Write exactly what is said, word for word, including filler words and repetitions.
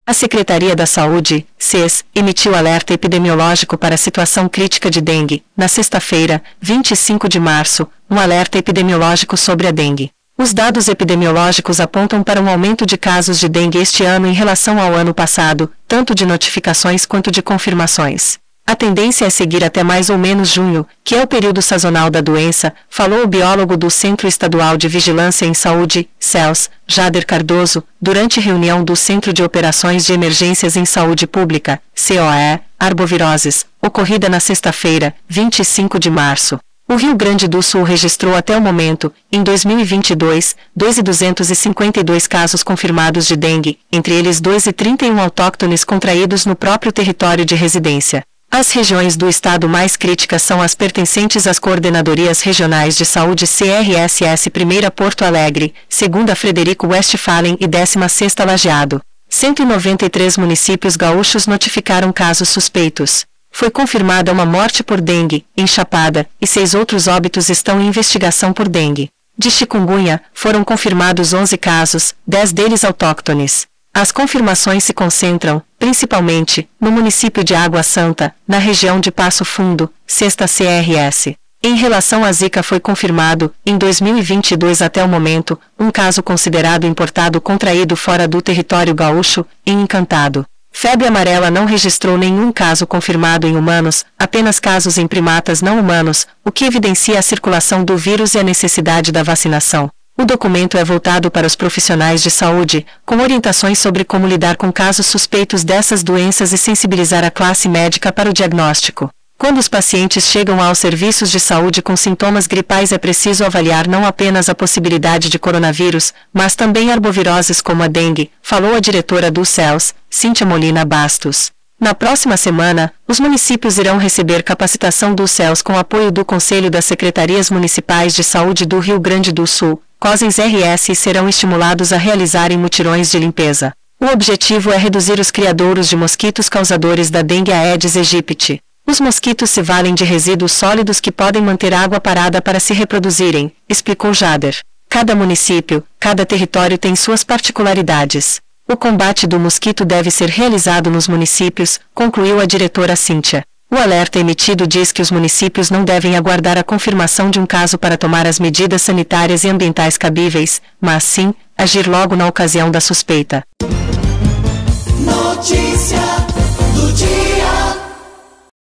A Secretaria da Saúde, S E S, emitiu alerta epidemiológico para a situação crítica de dengue, na sexta-feira, vinte e cinco de março, um alerta epidemiológico sobre a dengue. Os dados epidemiológicos apontam para um aumento de casos de dengue este ano em relação ao ano passado, tanto de notificações quanto de confirmações. A tendência é seguir até mais ou menos junho, que é o período sazonal da doença, falou o biólogo do Centro Estadual de Vigilância em Saúde, C E L S, Jader Cardoso, durante reunião do Centro de Operações de Emergências em Saúde Pública, C O E, Arboviroses, ocorrida na sexta-feira, vinte e cinco de março. O Rio Grande do Sul registrou até o momento, em dois mil e vinte e dois, dois mil duzentos e cinquenta e dois casos confirmados de dengue, entre eles dois mil e trinta e um autóctones contraídos no próprio território de residência. As regiões do estado mais críticas são as pertencentes às Coordenadorias Regionais de Saúde C R S S Primeira Porto Alegre, Segunda Frederico Westphalen e Décima Sexta Lajeado. cento e noventa e três municípios gaúchos notificaram casos suspeitos. Foi confirmada uma morte por dengue, em Chapada, e seis outros óbitos estão em investigação por dengue. De chikungunya, foram confirmados onze casos, dez deles autóctones. As confirmações se concentram, principalmente, no município de Água Santa, na região de Passo Fundo, Sexta C R S. Em relação à Zika foi confirmado, em dois mil e vinte e dois até o momento, um caso considerado importado contraído fora do território gaúcho, em Encantado. Febre amarela não registrou nenhum caso confirmado em humanos, apenas casos em primatas não humanos, o que evidencia a circulação do vírus e a necessidade da vacinação. O documento é voltado para os profissionais de saúde, com orientações sobre como lidar com casos suspeitos dessas doenças e sensibilizar a classe médica para o diagnóstico. Quando os pacientes chegam aos serviços de saúde com sintomas gripais é preciso avaliar não apenas a possibilidade de coronavírus, mas também arboviroses como a dengue, falou a diretora do C E L S, Cíntia Molina Bastos. Na próxima semana, os municípios irão receber capacitação do C E L S com apoio do Conselho das Secretarias Municipais de Saúde do Rio Grande do Sul, COSENS R S, e serão estimulados a realizarem mutirões de limpeza. O objetivo é reduzir os criadouros de mosquitos causadores da dengue Aedes aegypti. Os mosquitos se valem de resíduos sólidos que podem manter água parada para se reproduzirem, explicou Jader. Cada município, cada território tem suas particularidades. O combate do mosquito deve ser realizado nos municípios, concluiu a diretora Cíntia. O alerta emitido diz que os municípios não devem aguardar a confirmação de um caso para tomar as medidas sanitárias e ambientais cabíveis, mas sim, agir logo na ocasião da suspeita. Notícia.